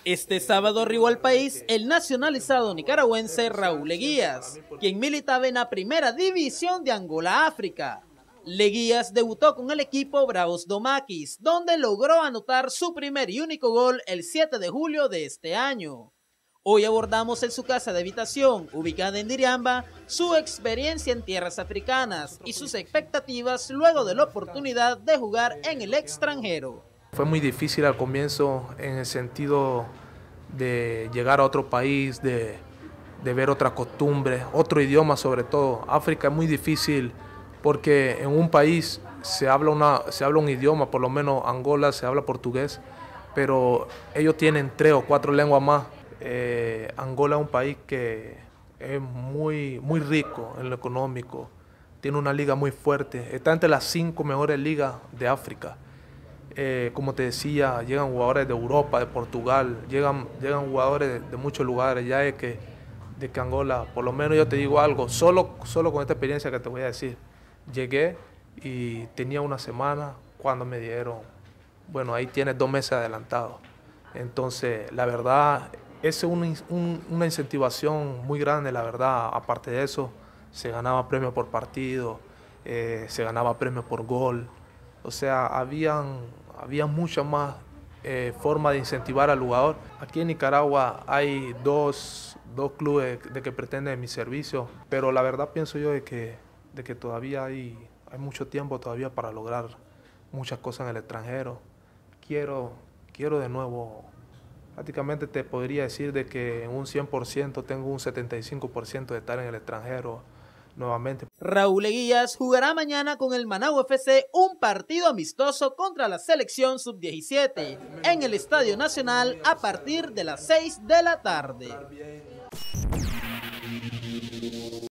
Este sábado arribó al país el nacionalizado nicaragüense Raúl Leguías, quien militaba en la primera división de Angola, África. Leguías debutó con el equipo Bravos do Maquis, donde logró anotar su primer y único gol el 7 de julio de este año. Hoy abordamos en su casa de habitación, ubicada en Diriamba, su experiencia en tierras africanas y sus expectativas luego de la oportunidad de jugar en el extranjero. Fue muy difícil al comienzo en el sentido de llegar a otro país, de ver otras costumbres, otro idioma sobre todo. África es muy difícil porque en un país se habla un idioma, por lo menos Angola se habla portugués, pero ellos tienen 3 o 4 lenguas más. Angola es un país que es muy rico en lo económico, tiene una liga muy fuerte, está entre las 5 mejores ligas de África. Como te decía, llegan jugadores de Europa, de Portugal, llegan jugadores de muchos lugares, ya de que Angola, por lo menos yo te digo algo, solo con esta experiencia que te voy a decir, llegué y tenía una semana cuando me dieron, bueno, ahí tienes 2 meses adelantado. Entonces, la verdad, es una incentivación muy grande, la verdad. Aparte de eso, se ganaba premio por partido, se ganaba premio por gol. O sea, había mucha más forma de incentivar al jugador. Aquí en Nicaragua hay dos clubes de que pretenden mi servicio, pero la verdad pienso yo de que todavía hay mucho tiempo todavía para lograr muchas cosas en el extranjero. Quiero de nuevo, prácticamente te podría decir de que en un 100% tengo un 75% de estar en el extranjero nuevamente. Raúl Leguías jugará mañana con el Managua FC un partido amistoso contra la selección sub-17 en el Estadio Nacional a partir de las 6 de la tarde.